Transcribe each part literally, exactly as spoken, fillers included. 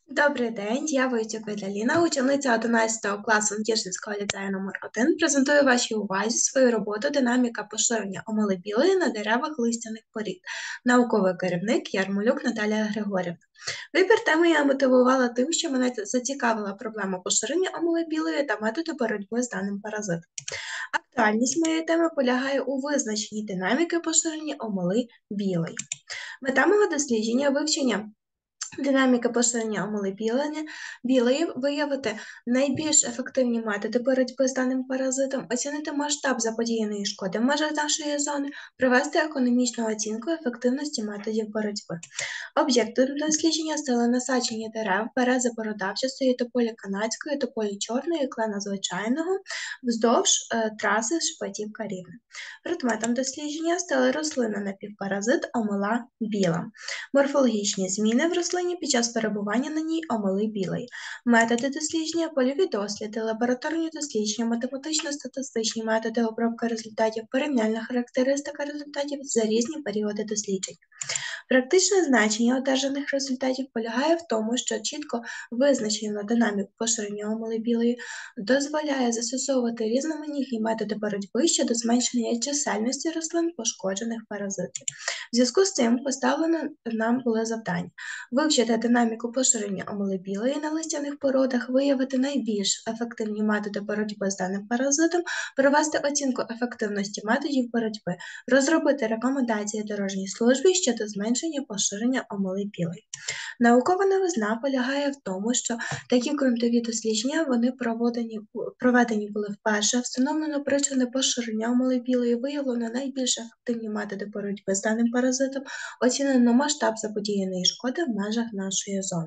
Добрий день, я Войтюк Віталіна, учениця одинадцятого класу Надіжинського ліцею номер один. Презентую вашій увазі свою роботу «Динаміка поширення омели білої на деревах листяних порід». Науковий керівник Ярмолюк Наталія Григорівна. Вибір теми я мотивувала тим, що мене зацікавила проблема поширення омели білої та методи боротьби з даним паразитом. Актуальність моєї теми полягає у визначенні динаміки поширення омели білої. Мета мого дослідження – вивчення динаміка поширення омели білої, білої, виявити найбільш ефективні методи боротьби з даним паразитом, оцінити масштаб заподіяної шкоди в межах нашої зони, провести економічну оцінку ефективності методів боротьби. Об'єктом дослідження стали насадження дерев берези бородавчастої, тополі канадської, тополі чорної, клена звичайного вздовж е, траси Шепетівка-Рівне. Предметом дослідження стали рослина напівпаразит омела біла, морфологічні зміни в рослині під час перебування на ній омели білої, методи дослідження, польові досліди, лабораторні дослідження, математично-статистичні методи обробки результатів, порівняльна характеристика результатів за різні періоди досліджень. Практичне значення одержаних результатів полягає в тому, що чітко визначена динаміка поширення омели білої дозволяє застосовувати різноманітні методи боротьби щодо зменшення чисельності рослин, пошкоджених паразитів. В зв'язку з цим поставлено нам були завдання вивчити динаміку поширення омели білої на листяних породах, виявити найбільш ефективні методи боротьби з даним паразитом, провести оцінку ефективності методів боротьби, розробити рекомендації дорожній службі щодо зменшення поширення омели білої. Наукова новизна полягає в тому, що такі ґрунтові дослідження вони проведені, проведені були вперше, встановлено причини поширення омели білої, виявлено найбільш ефективні методи боротьби з даним паразитом, оцінено масштаб заподіяної шкоди в межах нашої зони.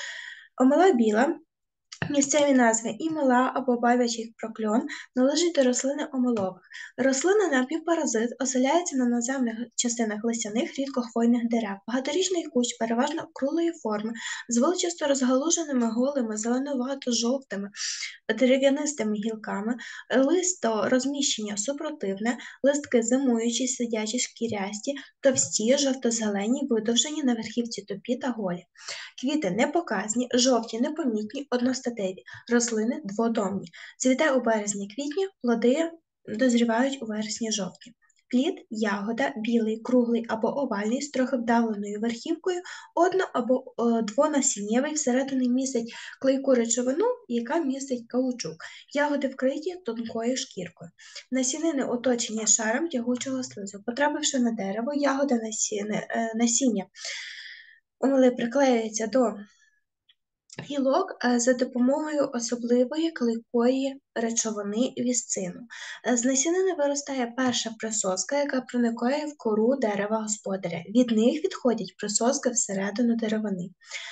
Омела біла, місцеві назви імела або бабячий прокльон, належить до рослини омелових. Рослина напівпаразит оселяється на наземних частинах листяних рідкохвойних дерев. Багаторічний кущ переважно округлої форми, з величасто розгалуженими голими, зеленувато-жовтими, дерев'янистими гілками, листо розміщення супротивне, листки зимуючі, сидячі, шкірясті, товсті, жовто-зелені, видовжені, на верхівці тупі та голі. Квіти непоказні, жовті, непомітні, одностатеві, рослини дводомні. Цвіте у березні-квітні, плоди дозрівають у вересні-жовтні. Плід – ягода, білий, круглий або овальний, з трохи вдавленою верхівкою, одно- або е, двонасіннєвий, всередині містить клейку речовину, яка містить каучук. Ягоди вкриті тонкою шкіркою. Насінини оточені шаром тягучого слизу. Потрапивши на дерево, ягода насіння, е, насіння омели приклеюється до гілок за допомогою особливої клейкої речовини вісцину. З насінини виростає перша присоска, яка проникає в кору дерева господаря. Від них відходять присоски всередину деревини.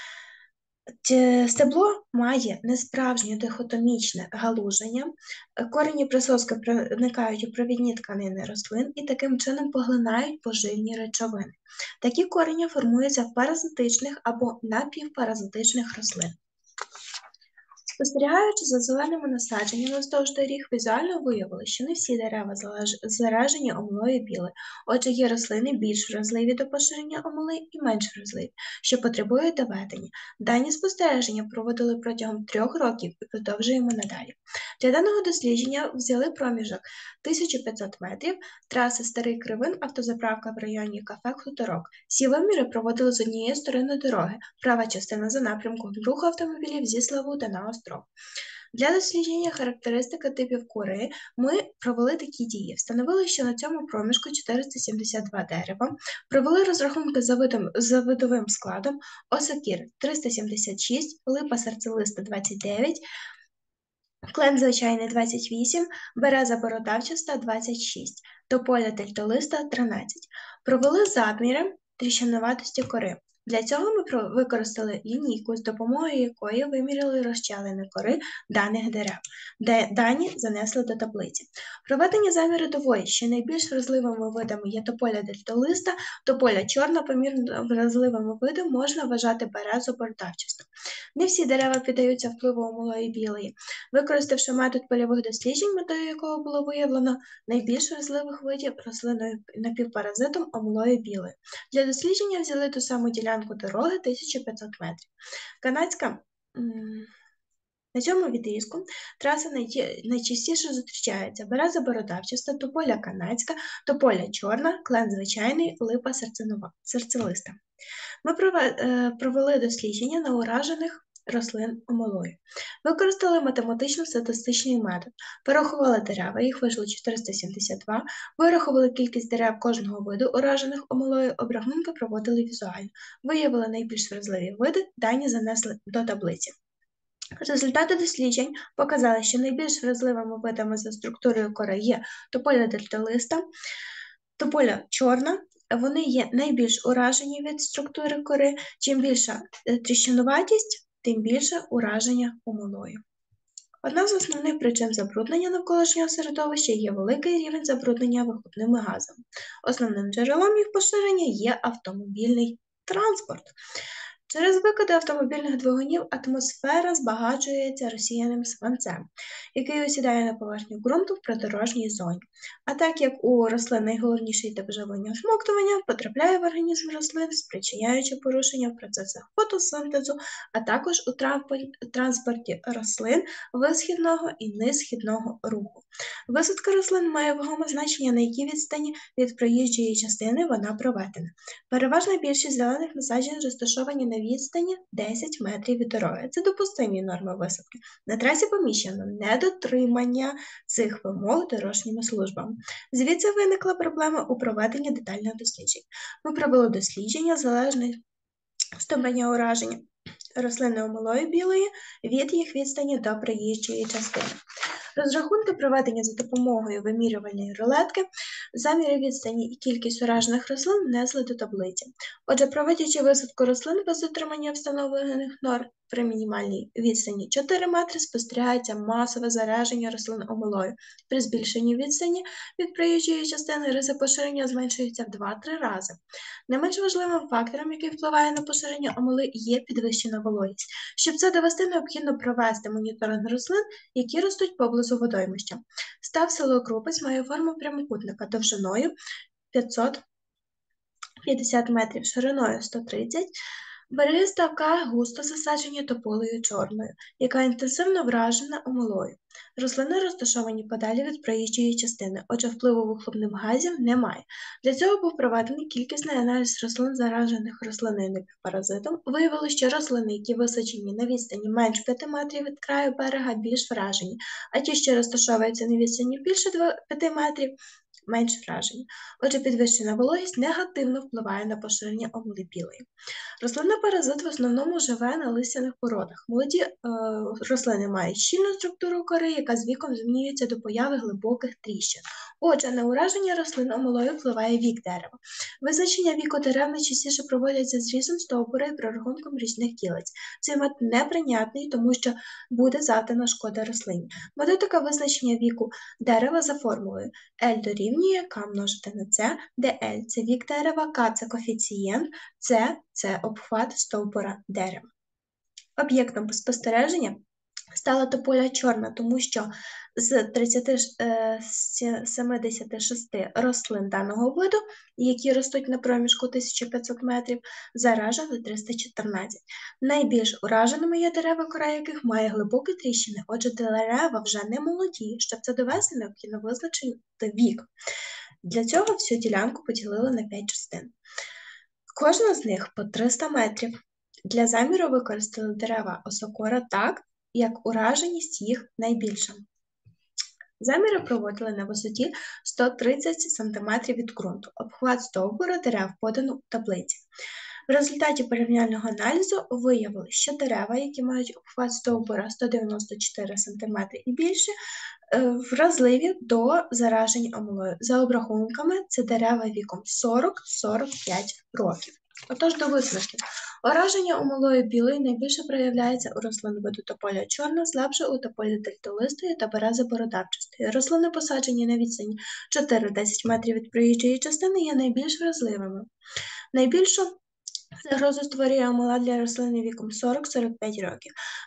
Стебло має несправжнє дихотомічне галуження, корені присоски проникають у провідні тканини рослин і таким чином поглинають поживні речовини. Такі корені формуються в паразитичних або напівпаразитичних рослин. Спостерігаючи за зеленими насадженнями вздовж доріг, візуально виявили, що не всі дерева заражені омелою білої. Отже, є рослини більш вразливі до поширення омели і менш вразливі, що потребують доведення. Дані спостереження проводили протягом трьох років і продовжуємо надалі. Для даного дослідження взяли проміжок тисяча п'ятсот метрів, траси Старий Кривин, автозаправка в районі кафе «Хуторок». Всі виміри проводили з однієї сторони дороги, права частина за напрямком руху автомобілів зі Славута на Остров. Для дослідження характеристики типів кори ми провели такі дії. Встановили, що на цьому проміжку чотириста сімдесят два дерева, провели розрахунки за, видом, за видовим складом: осокір триста сімдесят шість, липа серцелиста двадцять дев'ять, клен звичайний двадцять вісім, береза бородавчаста двадцять шість, тополя тельтолиста тринадцять. Провели заміри тріщинуватості кори. Для цього ми використали лінійку, з допомогою якої виміряли розчалини кори даних дерев, де дані занесли до таблиці. Проведені заміри доводять, що найбільш вразливими видами є тополя дельтолиста, тополя чорна, помірно вразливими видами можна вважати березу бородавчасту. Не всі дерева піддаються впливу омелої білої. Використавши метод польових досліджень, метою якого було виявлено найбільш вразливих видів рослиною напівпаразитом омелої білої. Для дослідження взяли ту саму ділянку ділянку дороги тисяча п'ятсот метрів. Канадська На цьому відрізку траса найчастіше зустрічається береза бородавчаста, тополя канадська, тополя чорна, клен звичайний, липа серцелиста. Ми провели дослідження на уражених рослин омолою. Використали математично-статистичний метод. Порахували дерева, їх вийшло чотириста сімдесят два, вирахували кількість дерев кожного виду уражених омолою, обрахунки проводили візуально. Виявили найбільш вразливі види, дані занесли до таблиці. Результати досліджень показали, що найбільш вразливими видами за структурою кори є тополя дельталиста, тополя чорна. Вони є найбільш уражені від структури кори. Чим більша тріщинуватість, тим більше ураження омолою. Одна з основних причин забруднення навколишнього середовища є великий рівень забруднення вихлопними газами. Основним джерелом їх поширення є автомобільний транспорт. Через викиди автомобільних двигунів атмосфера збагачується розсіяним свинцем, який осідає на поверхню ґрунту в придорожній зоні. А так як у рослин найголовніший тип живлення всмоктування, потрапляє в організм рослин, спричиняючи порушення в процесах фотосинтезу, а також у транспорті рослин висхідного і нисхідного руху. Висадка рослин має вагоме значення, на якій відстані від проїжджої частини вона проведена. Переважна більшість зелених насаджень розташовані на відстані десять метрів від дороги. Це допустимі норми висадки. На трасі поміщено недотримання цих вимог дорожніми службами. Звідси виникла проблема у проведенні детальних досліджень. Ми провели дослідження залежних ступеня ураження рослини омолою білої від їх відстані до проїжджої частини. Розрахунки проведені за допомогою вимірювальної рулетки, заміри відстані і кількість уражених рослин внесли до таблиці. Отже, проводячи висадку рослин без дотримання встановлених норм при мінімальній відстані чотири метри, спостерігається масове зараження рослин омолою. При збільшенні відстані від проїжджої частини риси поширення зменшуються в два-три рази. Не менш важливим фактором, який впливає на поширення омоли, є підвищена вологість. Щоб це довести, необхідно провести моніторинг рослин, які ростуть поблизу водоймища. Став селокрупець має форму прямокутника довжиною п'ятсот п'ятдесят метрів, шириною сто тридцять. Береги ставка густо засаджені тополею чорною, яка інтенсивно вражена омолою. Рослини розташовані подалі від проїжджої частини, отже впливу вихлопних газів немає. Для цього був проведений кількісний аналіз рослин, заражених рослинним паразитом. Виявилося, що рослини, які висаджені на відстані менш п'яти метрів від краю берега, більш вражені, а ті, що розташовуються на відстані більше п'яти метрів, менш вражені. Отже, підвищена вологість негативно впливає на поширення омоли білої. Рослинний паразит в основному живе на листяних породах. Молоді е, рослини мають щільну структуру кори, яка з віком змінюється до появи глибоких тріщин. Отже, на ураження рослин омолою впливає вік дерева. Визначення віку дерев найчастіше проводяться зрізом стовбура і прорахунком річних кілець. Цей метод неприйнятний, тому що буде завдана шкода рослині. Методика визначення віку дерева за формулою L дорівнює К множити на С, де L – це вік дерева, К – це коефіцієнт, С – це обхват стовбура дерева. Об'єктом спостереження стала тополя чорна, тому що з тридцяти сімдесят шість рослин даного виду, які ростуть на проміжку тисяча п'ятсот метрів, заражено триста чотирнадцять. Найбільш ураженими є дерева, кора яких має глибокі тріщини, отже дерева вже не молоді. Щоб це довести, необхідно визначити вік. Для цього всю ділянку поділили на п'ять частин. Кожна з них по триста метрів. Для заміру використали дерева осокора так, як ураженість їх найбільша. Заміри проводили на висоті сто тридцять сантиметрів від ґрунту. Обхват стовбура дерев подано у таблиці. В результаті порівняльного аналізу виявили, що дерева, які мають обхват стовбура сто дев'яносто чотири сантиметри і більше, вразливі до заражень омолою. За обрахунками, це дерева віком сорок - сорок п'ять років. Отож, до висновків. Ураження омолою білої найбільше проявляється у рослин виду тополя чорна, слабше у тополі дельталистої та берези бородавчастої. Рослини, посаджені на відстані чотири-десять метрів від проїжджої частини, є найбільш вразливими. Найбільшу загрозу створює омола для рослини віком сорок - сорок п'ять років.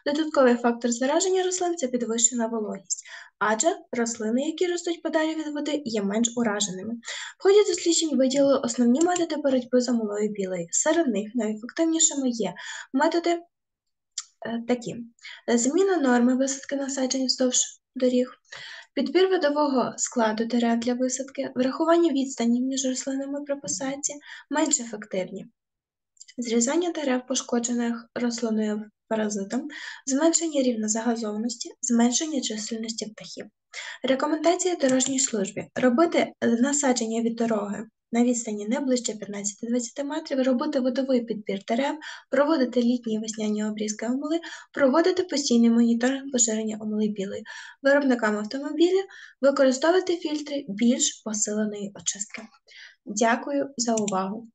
Додатковий фактор зараження рослин – це підвищена вологість, адже рослини, які ростуть подалі від води, є менш ураженими. В ході досліджень виділили основні методи боротьби з омелою білою. Серед них найефективнішими є методи е, такі: зміна норми висадки насаджень вздовж доріг, підбір видового складу дерев для висадки, врахування відстані між рослинами при посадці менш ефективні. Зрізання дерев, пошкоджених рослинною паразитом, зменшення рівня загазованості, зменшення чисельності птахів. Рекомендації дорожній службі: робити насадження від дороги на відстані не ближче п'ятнадцяти-двадцяти метрів, робити водовий підбір дерев, проводити літні і весняні обрізки омели, проводити постійний моніторинг поширення омели білої. Виробникам автомобілів використовувати фільтри більш посиленої очистки. Дякую за увагу!